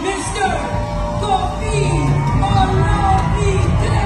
Mr. Kofi Olomide.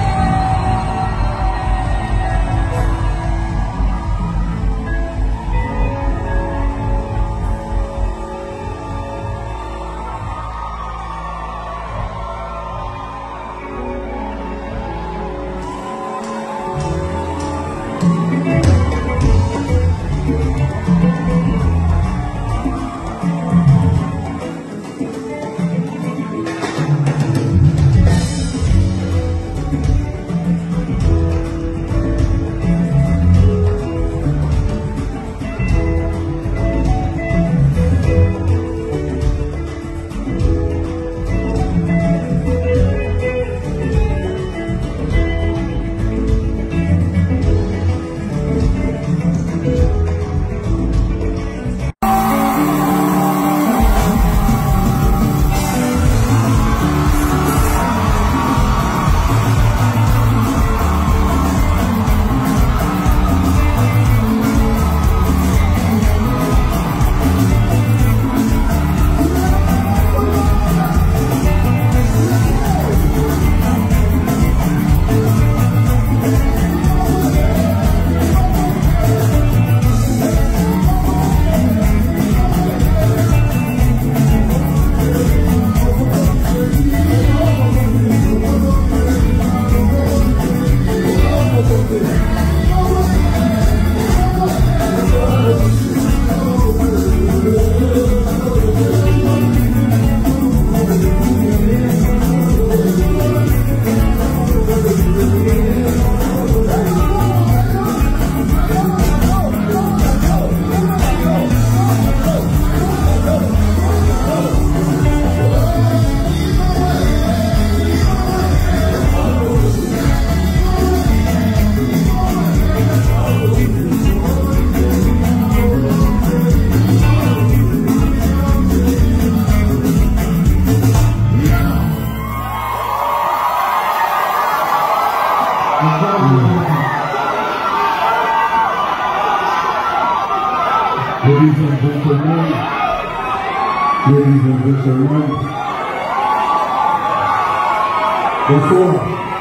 Ladies and gentlemen, bonsoir.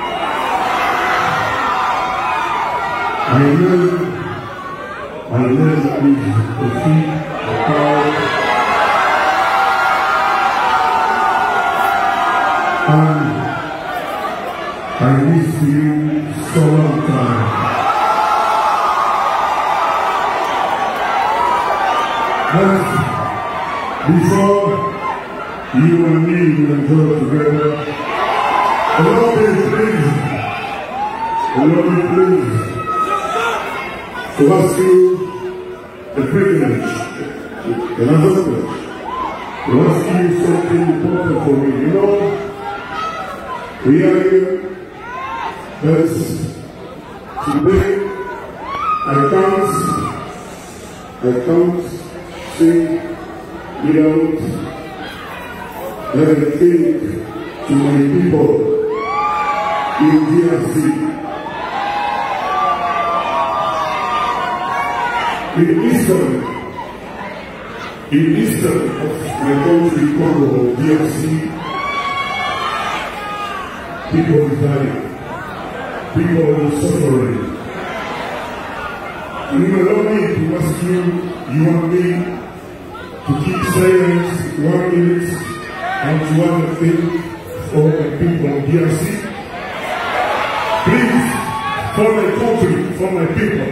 My name is Kofi and I miss you so long time. But before you and me will enjoy together, allow me please to ask you a privilege, an honor, to ask you something important for me. You know, we are here, but today I can't sing without everything to my people in DRC. In eastern of my country, Congo, DRC, people are dying, people are suffering. And you allow me to ask you and me, to keep silence 1 minute and to one thing for the people of DRC. Please, for my country, for my people,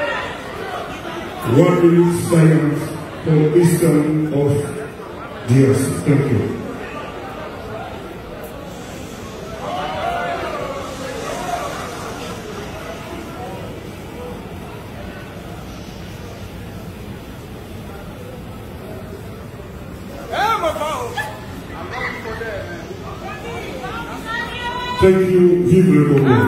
1 minute silence for the eastern of DRC. Thank you. Thank you, vive le Congo.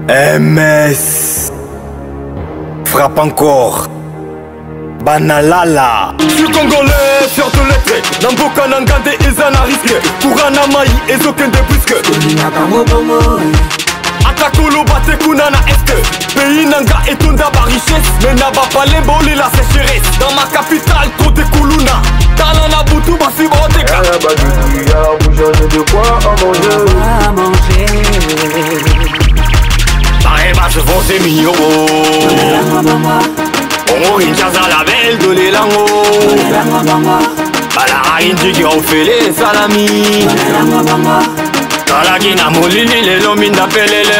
MS frappe encore. Banalala. Je suis congolais, fier de l'être. Namboka Nangande Ezana risque. Kurana Maï Ezokende puisque Atakolo bate kunana est. Pays Nanga et Tunda ba richesse. Mais Naba Palembo la sécheresse. Dans ma capitale, trop de Kuluna. Talana Boutou, Bassi Boteka. Vous changez de quoi à manger? Bareba se font ses mignons. On inchaza la belle de l'élango. Balara inji qui ont fait les salamis. Talagina molini les lominda pelele.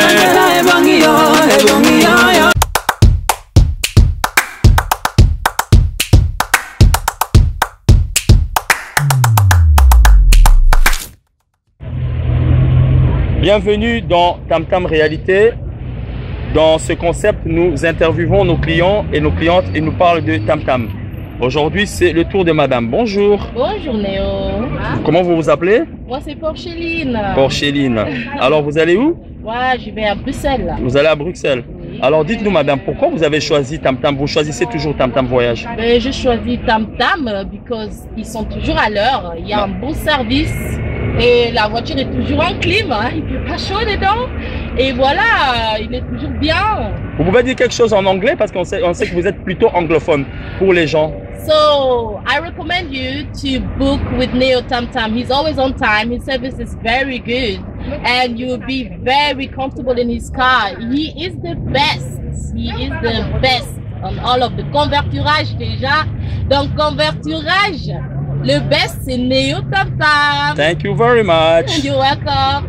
Bienvenue dans Tam Tam Réalité. Dans ce concept, nous interviewons nos clients et nos clientes et nous parlent de Tam Tam. Aujourd'hui, c'est le tour de madame. Bonjour. Bonjour Néo. Comment vous vous appelez? Moi, c'est Porcheline. Porcheline. Alors, vous allez où? Ouais, je vais à Bruxelles. Vous allez à Bruxelles. Oui. Alors, dites-nous madame, pourquoi vous avez choisi Tam Tam? Vous choisissez toujours Tam Tam Voyage? Je choisis Tam Tam parce qu'ils sont toujours à l'heure. Il y a un bon service. Et la voiture est toujours en clim, hein. Il ne fait pas chaud dedans. Et voilà, il est toujours bien. Vous pouvez dire quelque chose en anglais parce qu'on sait que vous êtes plutôt anglophone pour les gens. So, I recommend you to book with Neo Tam Tam. He's always on time. His service is very good. And you'll be very comfortable in his car. He is the best. He is the best on all of the converturage déjà. Donc, converturage. Le best, c'est Neo Tam Tam. Thank you very much. You're welcome.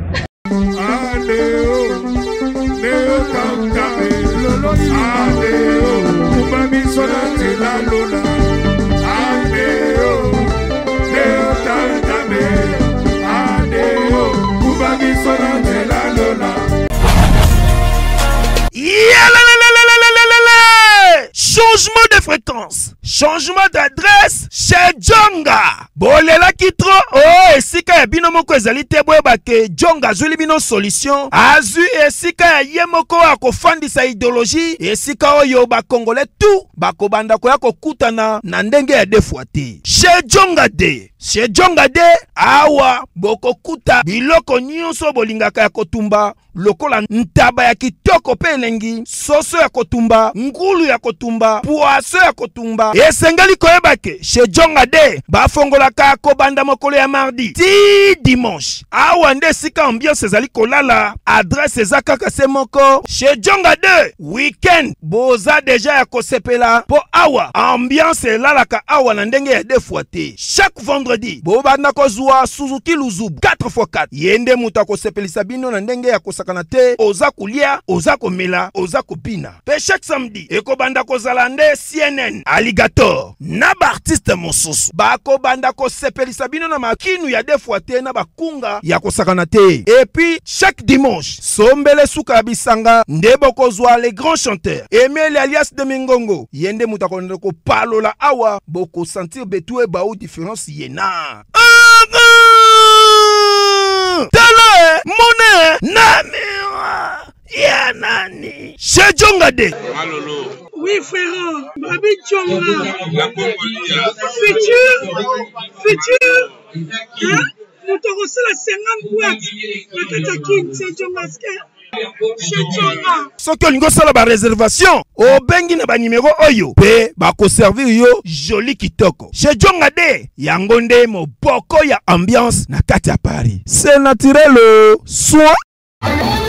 Changement de fréquence, changement d'adresse chez Djonga. Bolela kitro, oh, esika ya bino moko ezali te boyeba ke Djonga azuli bino solution. Azu esika ya ye moko akofandisa idéologie, esika oyo bakongole tout bakobanda koya kokutana na ndenge ya defwa te. Chez Djonga de, chez Djonga de, awa bokokuta biloko nyonso bolingaka ya kotumba. Lokola ntaba ya kitoko pe elengi, soso ya kotumba, ngulu ya kotumba, poaso ya kotumba. Esengeli koyeba ke chez Djonga de bafongolaka kobanda mokolo ya mardi ti dimanche. Awa nde sika ambiance ezali kolala, adresse eza kaka se moko. Chez Djonga de weekend boza deja ya kosepela po awa ambiance elalaka awa na ndenge ya defwa te. Chaque vendredi bobanda kozwa Suzuki Luzubu 4x4 yende muta kosepelisa bino na ndenge ya kosakana te. Oza kulia, oza komela, oza kopina. Pe chaque samedi ekobanda kozala nde CNN Alligator na ba artiste mosusu bakobanda kosepelisa bino na makinu ya defwa te na bakunga ya kosakana te. Et puis chaque dimanche sombele suka bisanga nde bokozwa les grands chanteurs Emile alias de Mingongo yende muta konde ko palola awa boko sentir betou e ba ou différence yena. Tala monnaie namira ya nani chez Djonga de. Oui frère, Babi Djonga. Futur. Hein? Nous te reçons la 50 boîtes. Le Katakin, c'est Djonga. Soki olingo sala ba réservation obengi na ba numéro oyo pe bako servir yo joli kitoko. Chez Djonga de yango nde moboko ya ambiance na kati ya Paris. C'est naturel soin.